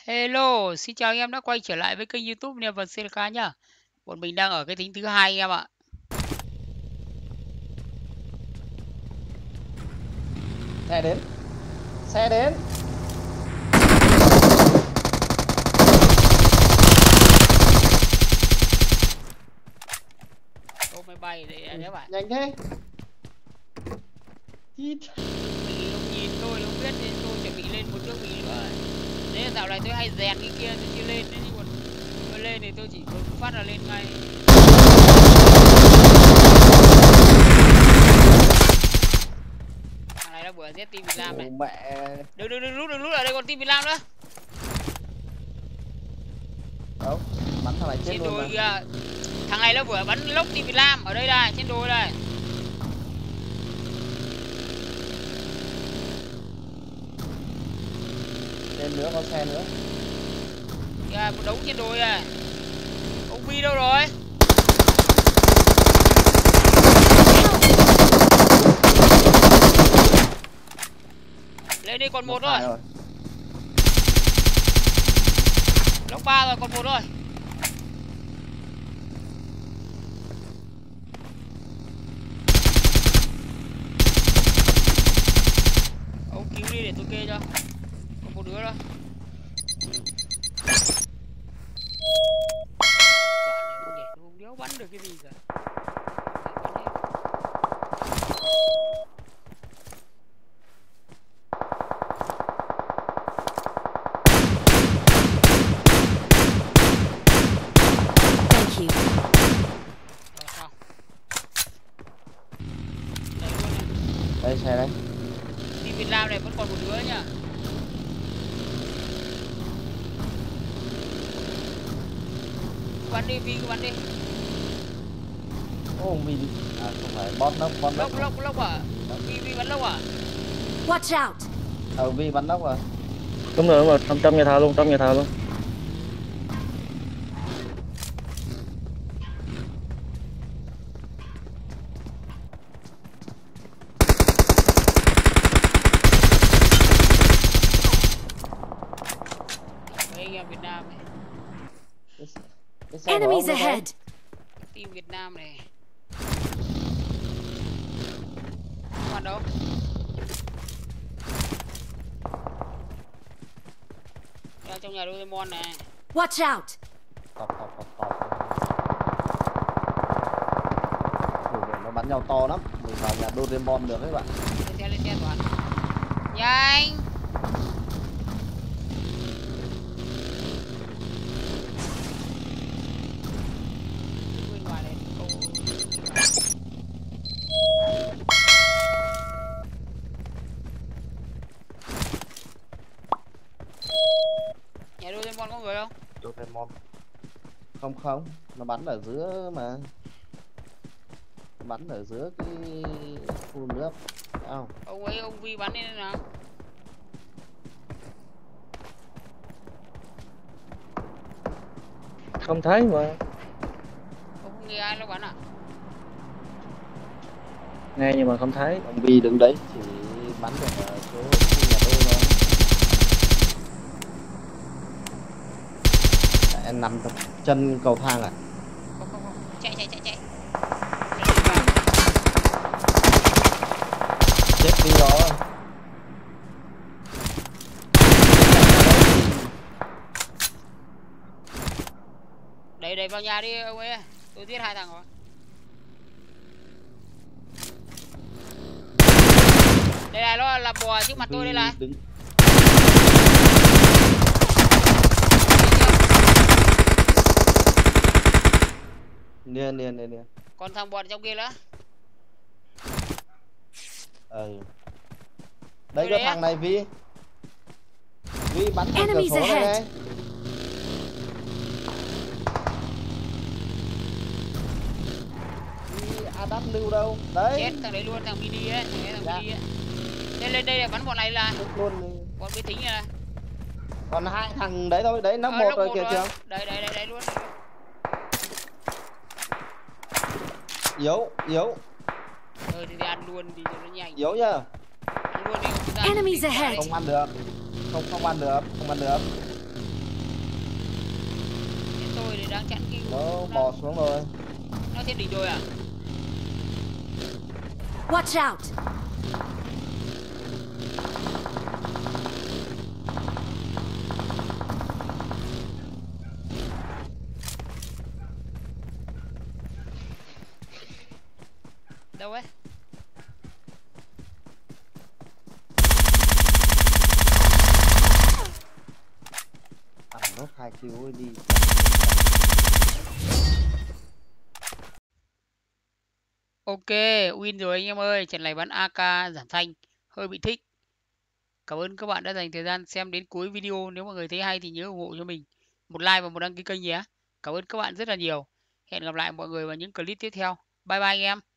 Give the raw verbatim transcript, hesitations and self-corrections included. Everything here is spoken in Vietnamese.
Hello, xin chào anh em đã quay trở lại với kênh YouTube Never xê lờ ca nhá. Bọn mình đang ở cái tính thứ hai anh em ạ. Xe đến. Xe đến. Ô máy bay đấy anh em ạ. Nhanh thế. Mình không nhìn tôi không biết nên tôi chuẩn bị lên một nước Mỹ nữa. Thế là dạo này tôi hay rèn cái kia tôi chưa lên đấy, nhưng còn tôi lên thì tôi chỉ vừa phát là lên ngay. Thằng này là bữa giết team Việt Nam này. Mẹ. Đừng đừng đừng rút đừng rút ở đây còn team Việt Nam nữa. Đâu? Bắn thằng này chết trên luôn đồi mà. kìa. Thằng này nó vừa bắn lốc team Việt Nam ở đây đây, trên đồi đây. Lên nữa, có xe nữa. Kìa, một đống trên đồi này. Ông Vi đâu rồi? Lên đi, còn một thôi. rồi. Lốc ba rồi, còn một thôi. Ông cứu đi để tôi kê cho. Còn một đứa thôi. Toàn này không nhảy, không đéo bắn được cái gì cả. Đây xe đây. Team Việt Nam này vẫn còn một đứa nhá. Bắn đi, Vi cứ bắn đi. Ô, Vi đi. À, không phải, bot nóc, bot nóc. Lốc, lốc, lốc à? Vi, Vi bắn lốc à? Watch out. Ờ, Vi bắn nóc rồi. Đúng rồi, đúng rồi, trong, trong nhà thờ luôn, trong nhà thờ luôn. Mấy anh em Việt Nam này. Cái, cái xe Enemies ahead. Team Việt Nam này. Còn đâu? Ra trong nhà Doraemon này. Watch out. Tọp, tọp, tọp, tọp. Ủa, nó bắn nhau to lắm. Mình vào nhà Doraemon được đấy bạn. Lên xe, lên xe toàn. Nhanh. Bên ngoài này. Ô. Nhà Doraemon có người không? Doraemon. Không không, nó bắn ở giữa mà. Nó bắn ở giữa cái khu nước. Không. Ông ấy, ông Vi bắn đi nào. Không thấy mà. Ông không nghe ai nó bắn à? Nghe nhưng mà không thấy. Ông Vi đứng đấy chỉ bắn được ở chỗ khu nhà tôi thôi. Em nằm chân cầu thang à? Không không không, chạy chạy chạy chạy. Chết đi rồi. Đẩy đẩy vào nhà đi ông ấy. Tôi giết hai thằng rồi. Đây này, nó là bò trước mặt tôi đây này. Đứng. Nè nè nè nè. Còn thằng bò trong kia nữa. Ừ. Đây Tôi có đấy thằng á. này Vi. Vi bắn thằng cửa Enemies sổ đây ahead. này. Vi Adam lưu đâu? Đấy. Chết thằng đấy luôn, thằng mini ấy, thằng đấy thằng Dạ. mini ấy. Lên lên đây để bắn bọn này là Chết luôn đi. bọn mới tính này. Còn hai thằng đấy thôi, đấy nó Ờ, một lúc rồi một kìa rồi. chưa? Đây đây đây đây luôn. Yếu, yếu, Thôi thì ăn luôn đi cho nó nhanh. yếu nhá. Ăn luôn đi. Chúng ta Enemies đi. ahead. Không ăn được. Không không ăn được, không ăn được. đang chặn cái Nó bò xuống rồi. nó trên đỉnh đồi à? Watch out! Đâu ấy? À, nó hai kill ấy đi. Ok, win rồi anh em ơi. Trận này bắn a ca giảm thanh hơi bị thích. Cảm ơn các bạn đã dành thời gian xem đến cuối video. Nếu mọi người thấy hay thì nhớ ủng hộ cho mình một like và một đăng ký kênh nhé. Cảm ơn các bạn rất là nhiều. Hẹn gặp lại mọi người vào những clip tiếp theo. Bye bye anh em.